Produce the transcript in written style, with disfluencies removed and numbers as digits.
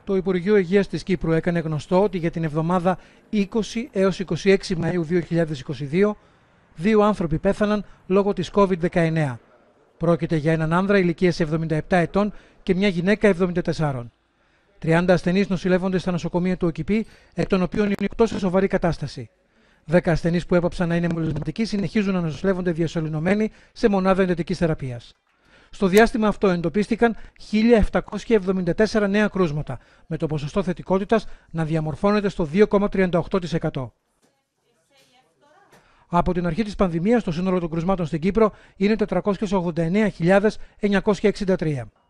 Το Υπουργείο Υγείας της Κύπρου έκανε γνωστό ότι για την εβδομάδα 20 έως 26 Μαΐου 2022, 2 άνθρωποι πέθαναν λόγω της COVID-19. Πρόκειται για έναν άνδρα ηλικίας 77 ετών και μια γυναίκα 74. 30 ασθενείς νοσηλεύονται στα νοσοκομεία του ΟΚΙΠΗ, εκ των οποίων είναι 8 σε σοβαρή κατάσταση. 10 ασθενείς που έπαψαν να είναι μολυσματικοί συνεχίζουν να νοσηλεύονται διασωληνωμένοι σε μονάδα εντατικής θεραπείας. Στο διάστημα αυτό εντοπίστηκαν 1.774 νέα κρούσματα, με το ποσοστό θετικότητας να διαμορφώνεται στο 2,38%. Από την αρχή της πανδημίας, το σύνολο των κρουσμάτων στην Κύπρο είναι 489.963.